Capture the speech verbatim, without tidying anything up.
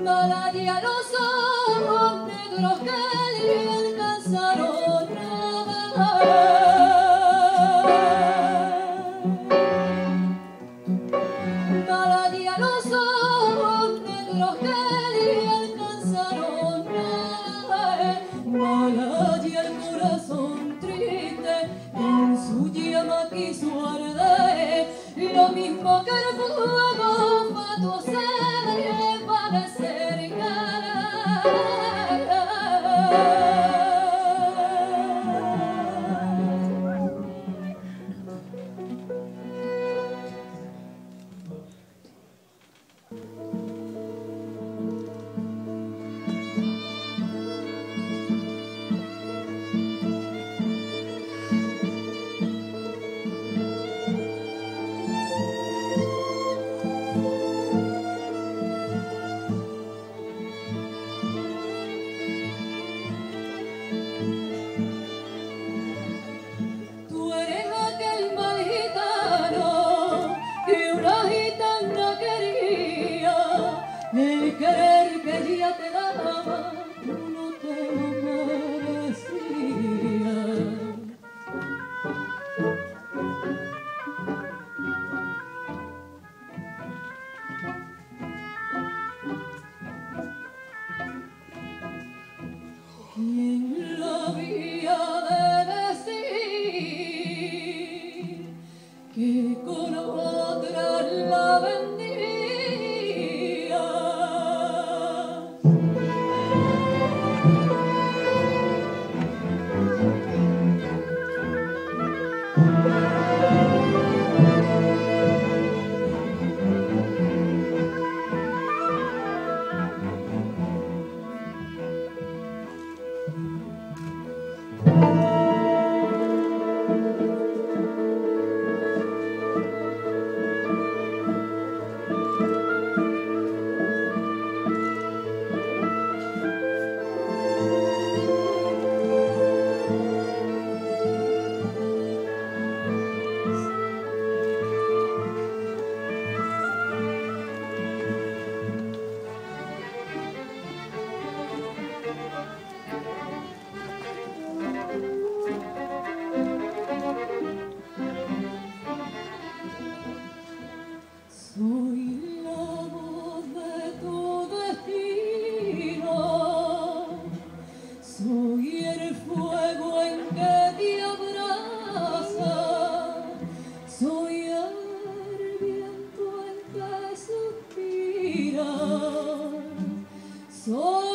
Malaria los ojos negros que le alcanzaron nada. Malaria los ojos negros que le alcanzaron nada. Malaria el corazón triste en su llama quiso arder, lo mismo que el fuego pato se le parece cara. El querer que ella te daba, tú no te lo merecías. ¿Quién lo había de decir que con otra la vendía? Soy la voz de tu destino, soy el fuego en que te abraza, soy el viento en que suspira, soy